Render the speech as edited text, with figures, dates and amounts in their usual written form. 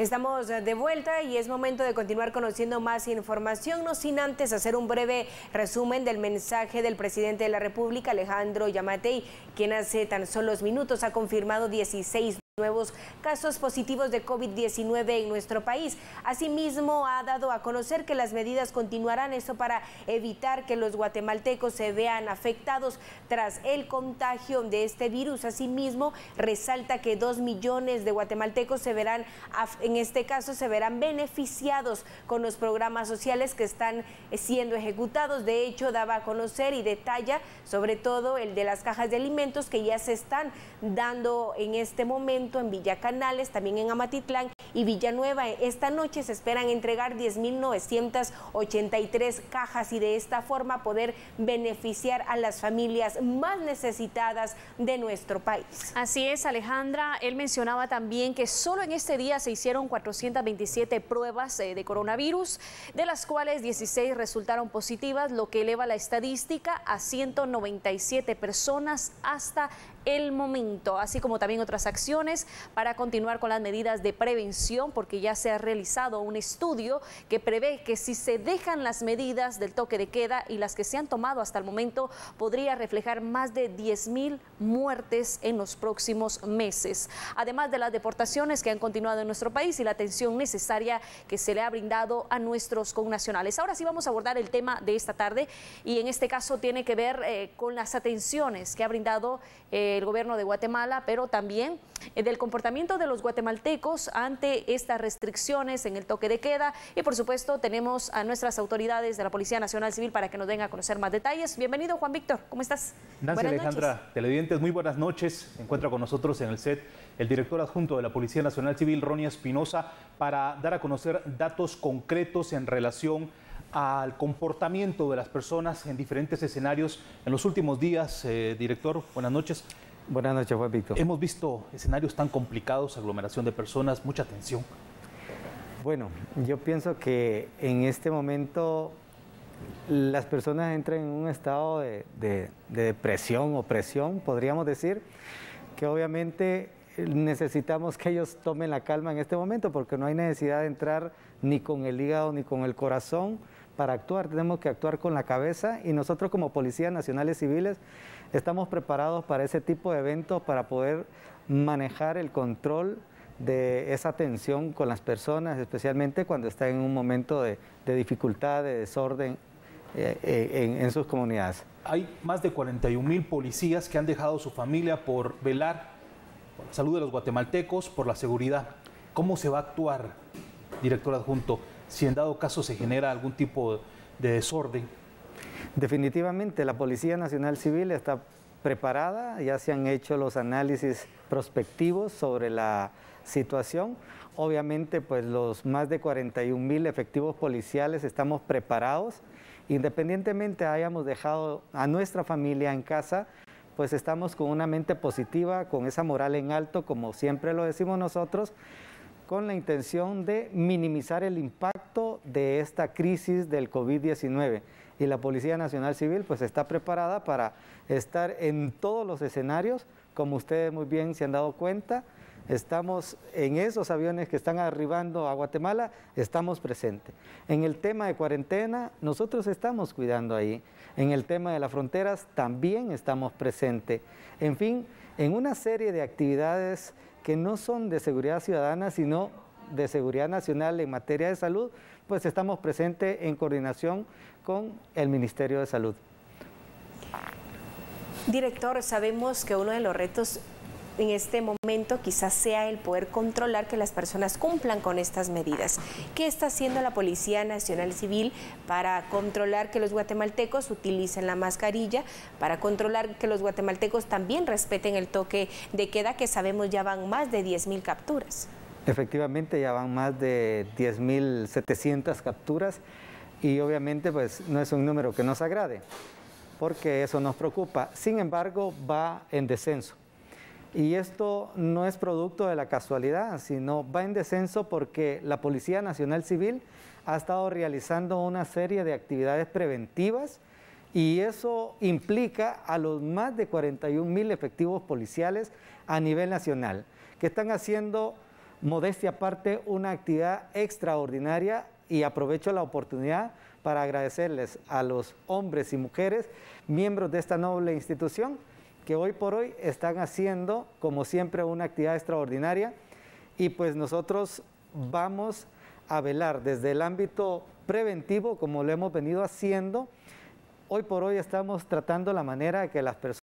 Estamos de vuelta y es momento de continuar conociendo más información, no sin antes hacer un breve resumen del mensaje del presidente de la República, Alejandro Yamatei, quien hace tan solo minutos ha confirmado 16 nuevos casos positivos de COVID-19 en nuestro país. Asimismo, ha dado a conocer que las medidas continuarán, esto para evitar que los guatemaltecos se vean afectados tras el contagio de este virus. Asimismo, resalta que 2 millones de guatemaltecos se verán, en este caso, se verán beneficiados con los programas sociales que están siendo ejecutados. De hecho, daba a conocer y detalla sobre todo el de las cajas de alimentos que ya se están dando en este momento en Villa Canales, también en Amatitlán y Villanueva. Esta noche se esperan entregar 10.983 cajas y de esta forma poder beneficiar a las familias más necesitadas de nuestro país. Así es, Alejandra. Él mencionaba también que solo en este día se hicieron 427 pruebas de coronavirus, de las cuales 16 resultaron positivas, lo que eleva la estadística a 197 personas hasta el momento, así como también otras acciones para continuar con las medidas de prevención, porque ya se ha realizado un estudio que prevé que si se dejan las medidas del toque de queda y las que se han tomado hasta el momento, podría reflejar más de 10.000 muertes en los próximos meses, además de las deportaciones que han continuado en nuestro país y la atención necesaria que se le ha brindado a nuestros connacionales. Ahora sí vamos a abordar el tema de esta tarde y en este caso tiene que ver con las atenciones que ha brindado el gobierno de Guatemala, pero también del comportamiento de los guatemaltecos ante estas restricciones en el toque de queda. Y por supuesto tenemos a nuestras autoridades de la Policía Nacional Civil para que nos den a conocer más detalles. Bienvenido, Juan Víctor, ¿cómo estás? Nancy, Alejandra, televidentes, muy buenas noches. Se encuentra con nosotros en el set el director adjunto de la Policía Nacional Civil, Ronnie Espinosa, para dar a conocer datos concretos en relación al comportamiento de las personas en diferentes escenarios en los últimos días. Director, buenas noches. Buenas noches, Juan Víctor. Hemos visto escenarios tan complicados, aglomeración de personas, mucha tensión. Bueno, yo pienso que en este momento las personas entran en un estado de depresión o presión, podríamos decir, que obviamente necesitamos que ellos tomen la calma en este momento, porque no hay necesidad de entrar ni con el hígado ni con el corazón para actuar. Tenemos que actuar con la cabeza y nosotros como Policías Nacionales Civiles estamos preparados para ese tipo de eventos, para poder manejar el control de esa tensión con las personas, especialmente cuando están en un momento de dificultad, de desorden en sus comunidades. Hay más de 41.000 policías que han dejado su familia por velar por la salud de los guatemaltecos, por la seguridad. ¿Cómo se va a actuar, director adjunto, si en dado caso se genera algún tipo de desorden? Definitivamente, la Policía Nacional Civil está preparada, ya se han hecho los análisis prospectivos sobre la situación. Obviamente, pues los más de 41.000 efectivos policiales estamos preparados. Independientemente hayamos dejado a nuestra familia en casa, pues estamos con una mente positiva, con esa moral en alto, como siempre lo decimos nosotros, con la intención de minimizar el impacto de esta crisis del COVID-19. Y la Policía Nacional Civil pues está preparada para estar en todos los escenarios, como ustedes muy bien se han dado cuenta. Estamos en esos aviones que están arribando a Guatemala, estamos presentes. En el tema de cuarentena, nosotros estamos cuidando ahí. En el tema de las fronteras, también estamos presentes. En fin, en una serie de actividades que no son de seguridad ciudadana, sino de seguridad nacional en materia de salud, pues estamos presentes en coordinación con el Ministerio de Salud. Director, sabemos que uno de los retos en este momento quizás sea el poder controlar que las personas cumplan con estas medidas. ¿Qué está haciendo la Policía Nacional Civil para controlar que los guatemaltecos utilicen la mascarilla, para controlar que los guatemaltecos también respeten el toque de queda, que sabemos ya van más de 10.000 capturas? Efectivamente, ya van más de 10.700 capturas y obviamente pues no es un número que nos agrade, porque eso nos preocupa. Sin embargo, va en descenso. Y esto no es producto de la casualidad, sino va en descenso porque la Policía Nacional Civil ha estado realizando una serie de actividades preventivas y eso implica a los más de 41.000 efectivos policiales a nivel nacional, que están haciendo modestia aparte, una actividad extraordinaria, y aprovecho la oportunidad para agradecerles a los hombres y mujeres, miembros de esta noble institución, que hoy por hoy están haciendo, como siempre, una actividad extraordinaria, y pues nosotros vamos a velar desde el ámbito preventivo, como lo hemos venido haciendo. Hoy por hoy estamos tratando la manera de que las personas